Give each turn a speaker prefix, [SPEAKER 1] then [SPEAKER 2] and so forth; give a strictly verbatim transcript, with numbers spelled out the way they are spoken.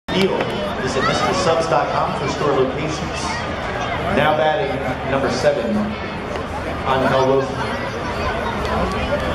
[SPEAKER 1] Field. Visit Mister Subs dot com for store locations. Now batting number seven, Angel Rosa.